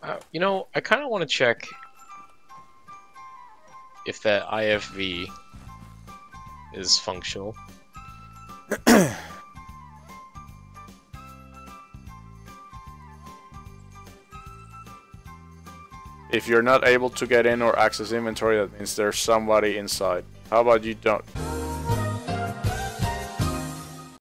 You know, I kind of want to check if that IFV is functional. If you're not able to get in or access inventory, that means there's somebody inside. How about you don't?